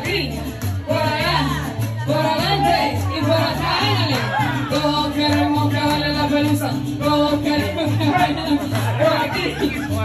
aquí, por allá, por adelante y por atrás. Todos queremos que baile la pelusa. Todos queremos que baile por aquí.